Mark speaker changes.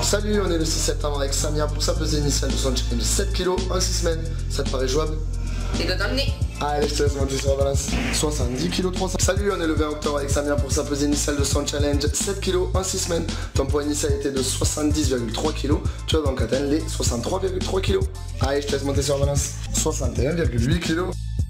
Speaker 1: Salut, on est le 6 septembre avec Samia pour sa pesée initiale de son challenge 7 kg en 6 semaines. Ça te paraît jouable?
Speaker 2: Les doigts dans le nez.
Speaker 1: Allez, je te laisse monter sur la balance. 70 kg 300. Salut, on est le 20 octobre avec Samia pour sa pesée initiale de son challenge 7 kg en 6 semaines. Ton poids initial était de 70,3 kg. Tu vas donc atteindre les 63,3 kg. Allez, je te laisse monter sur la balance. 61,8 kg.